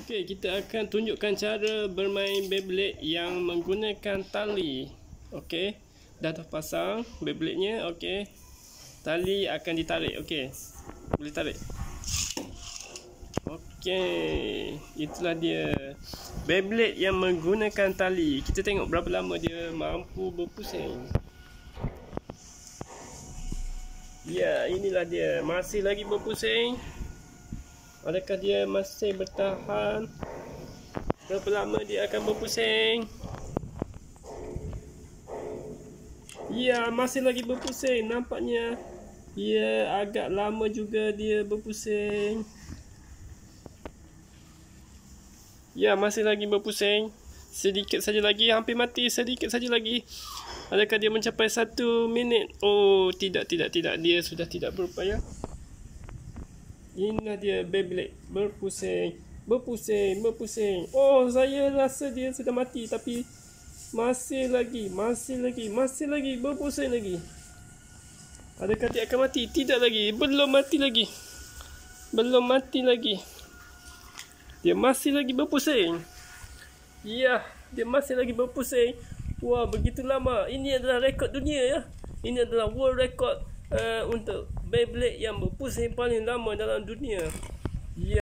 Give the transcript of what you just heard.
Okey, kita akan tunjukkan cara bermain Beyblade yang menggunakan tali. Okey, dah terpasang Beyblade-nya. Okey, tali akan ditarik. Okey, boleh tarik. Okey, itulah dia Beyblade yang menggunakan tali. Kita tengok berapa lama dia mampu berpusing. Ya, inilah dia, masih lagi berpusing. Adakah dia masih bertahan? Berapa lama dia akan berpusing? Ya, masih lagi berpusing. Nampaknya ya, agak lama juga dia berpusing. Ya, masih lagi berpusing. Sedikit saja lagi, hampir mati. Sedikit saja lagi. Adakah dia mencapai 1 minit? Oh, tidak. Dia sudah tidak berupaya. Inilah dia Beyblade berpusing. Oh, saya rasa dia sudah mati, tapi masih lagi berpusing lagi. Adakah dia akan mati? Tidak lagi. Belum mati lagi. Dia masih lagi berpusing. Ya, dia masih lagi berpusing. Wah, begitu lama. Ini adalah rekod dunia ya. Ini adalah world record untuk Beyblade yang berpusing paling lama dalam dunia.